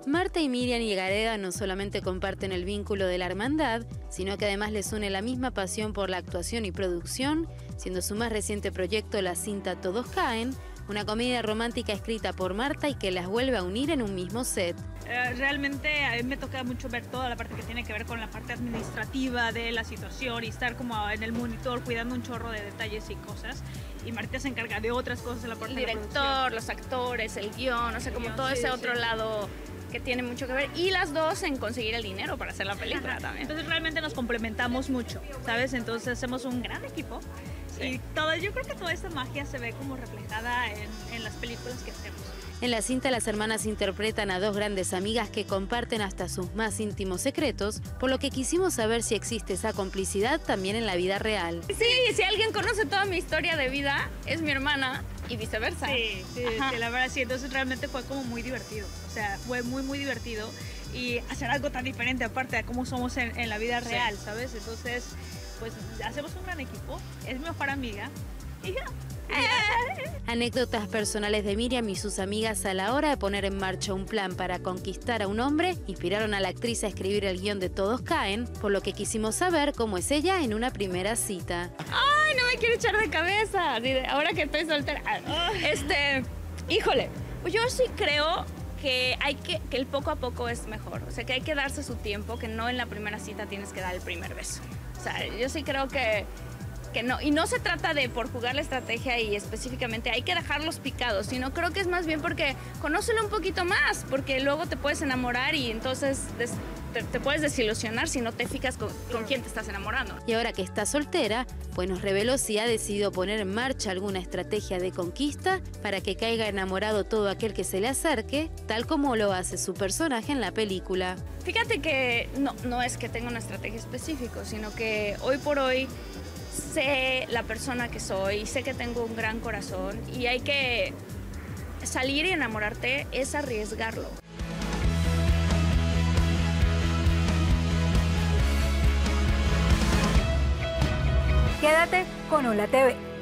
Marta y Miriam Higareda no solamente comparten el vínculo de la hermandad, sino que además les une la misma pasión por la actuación y producción, siendo su más reciente proyecto la cinta Todos Caen, una comedia romántica escrita por Marta y que las vuelve a unir en un mismo set. Realmente a mí me toca mucho ver toda la parte que tiene que ver con la parte administrativa de la situación y estar como en el monitor cuidando un chorro de detalles y cosas. Y Marta se encarga de otras cosas en la parte de la producción. El director, los actores, el guión, o sea, como todo ese otro lado que tiene mucho que ver. Y las dos en conseguir el dinero para hacer la película también. Entonces realmente nos complementamos mucho, ¿sabes? Entonces hacemos un gran equipo. Sí. Y yo creo que toda esta magia se ve como reflejada en las películas que hacemos. En la cinta las hermanas interpretan a dos grandes amigas que comparten hasta sus más íntimos secretos, por lo que quisimos saber si existe esa complicidad también en la vida real. Sí, si alguien conoce toda mi historia de vida, es mi hermana y viceversa. Sí, la verdad sí, entonces realmente fue como muy divertido, o sea, fue muy divertido y hacer algo tan diferente aparte de cómo somos en la vida real, ¿sabes? Entonces, pues hacemos un gran equipo, es mi mejor amiga y ya. Anécdotas personales de Miriam y sus amigas a la hora de poner en marcha un plan para conquistar a un hombre inspiraron a la actriz a escribir el guión de Todos Caen, por lo que quisimos saber cómo es ella en una primera cita. ¡Ay, no me quiero echar de cabeza! Ahora que estoy soltera. Híjole, pues yo sí creo que el poco a poco es mejor. O sea, que hay que darse su tiempo, que no en la primera cita tienes que dar el primer beso. O sea, yo sí creo que no, y no se trata de por jugar la estrategia y específicamente hay que dejarlos picados, sino creo que es más bien porque conócelo un poquito más, porque luego te puedes enamorar y entonces te puedes desilusionar si no te fijas con quién te estás enamorando. Y ahora que está soltera, pues nos reveló si ha decidido poner en marcha alguna estrategia de conquista para que caiga enamorado todo aquel que se le acerque, tal como lo hace su personaje en la película. Fíjate que no es que tenga una estrategia específica, sino que hoy por hoy sé la persona que soy, sé que tengo un gran corazón y hay que salir y enamorarte es arriesgarlo. Quédate con Hola TV.